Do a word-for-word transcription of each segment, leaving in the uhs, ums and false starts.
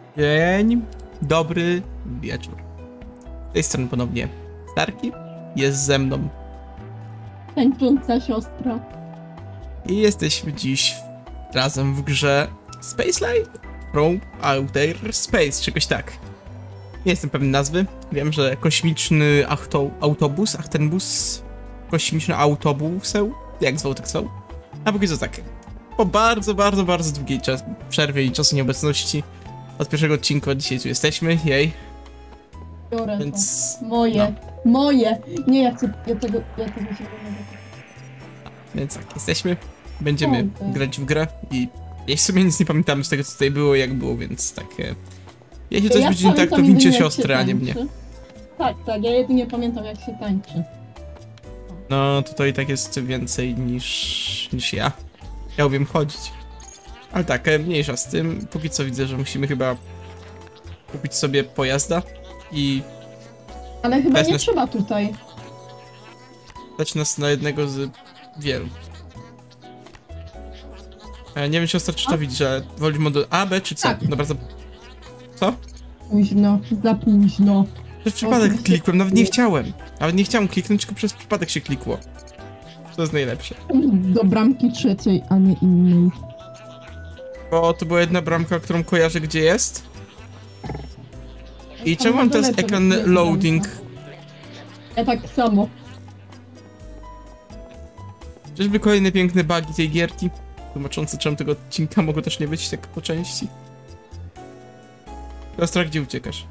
Dzień dobry wieczór. Z tej strony ponownie Starki, jest ze mną Tańcząca siostra. i jesteśmy dziś razem w grze Spacelight from Outer Space, czegoś tak. Nie jestem pewny nazwy, wiem, że kosmiczny auto, autobus, ach ten bus, kosmiczny autobus, jak zwał tak zwał. A póki co tak, po bardzo, bardzo, bardzo długiej czas, przerwie i czasu nieobecności od pierwszego odcinka dzisiaj tu jesteśmy, jej. Biorę Więc to. Moje. no. Moje. Nie, ja chcę, ja tego, ja tego się nie mogę. Więc tak, jesteśmy, będziemy Okay. grać w grę i ja w sumie nic nie pamiętamy z tego, co tutaj było, jak było, więc tak, e, jeśli coś Ja będzie nie tak, to pamiętam wincie jedynie, jak siostrę, się a nie tańczy. mnie. Tak, tak, ja jedynie pamiętam, jak się tańczy. No, to, to i tak jest więcej niż, niż ja. Ja umiem chodzić. Ale tak, e, mniejsza z tym, póki co widzę, że musimy chyba kupić sobie pojazda i Ale chyba Weź nie nas- trzeba tutaj. dać nas na jednego z wielu. E, nie wiem, siostra, czy to A? widzi, że woli model A, B czy C? Tak. Dobra, to... Co? Późno, za późno. Przez przypadek Oczywiście. klikłem, nawet nie chciałem. Nawet nie chciałem kliknąć, tylko przez przypadek się klikło. To jest najlepsze. Do bramki trzeciej, a nie innej. Bo to była jedna bramka, którą kojarzę, gdzie jest. I Tam czemu mam na teraz dole to ekran jest loading? bramka. Ja tak samo. Czyżby kolejne piękne bugi tej gierki? Tłumaczące, czemu tego odcinka mogło też nie być tak po części. Siostra, gdzie uciekasz?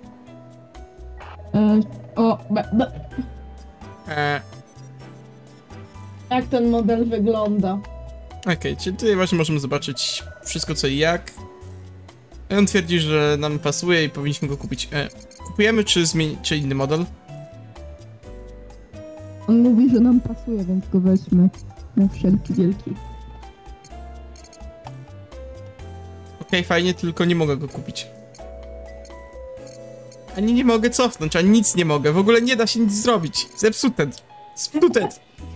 E, o, be, be. Eee, Jak ten model wygląda? Okej, czyli tutaj właśnie możemy zobaczyć wszystko co i jak. I on twierdzi, że nam pasuje i powinniśmy go kupić. E, kupujemy czy zmieni czy inny model? On mówi, że nam pasuje, więc go weźmy. Na wszelki wielki. Okej, fajnie, tylko nie mogę go kupić. Ani nie mogę cofnąć, ani nic nie mogę. W ogóle nie da się nic zrobić. Zepsute. Zepsute.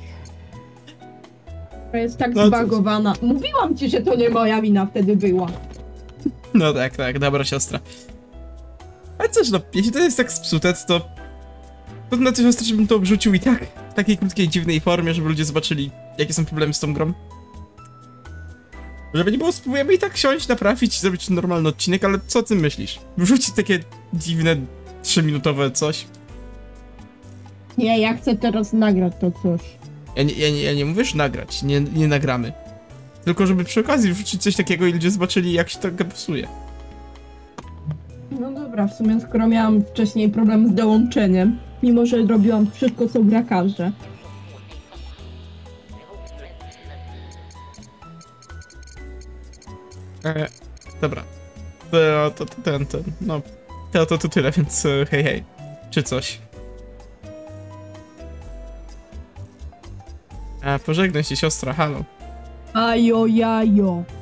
To jest tak No cóż. zbagowana. Mówiłam ci, że to nie moja wina wtedy była. No tak, tak, dobra siostra. Ale cóż, no, jeśli to jest tak zepsute, to... To na to siostra, żebym to wrzucił i tak. W takiej krótkiej, dziwnej formie, żeby ludzie zobaczyli, jakie są problemy z tą grą. Żeby nie było, spróbujemy i tak siąść, naprawić i zrobić normalny odcinek, ale co ty myślisz? Wrzucić takie dziwne, trzyminutowe coś? Nie, ja chcę teraz nagrać to coś. Ja nie, ja nie, ja nie mówię, że nagrać, nie, nie nagramy. Tylko żeby przy okazji wrzucić coś takiego i ludzie zobaczyli, jak się to psuje. No dobra, w sumie skoro miałam wcześniej problem z dołączeniem, mimo że robiłam wszystko, co gra każe. E, dobra. To, to, to, ten, ten, no. To, to, to tyle, więc e, hej, hej. Czy coś. A, pożegnaj się, siostra, halo. Ajo, jajo.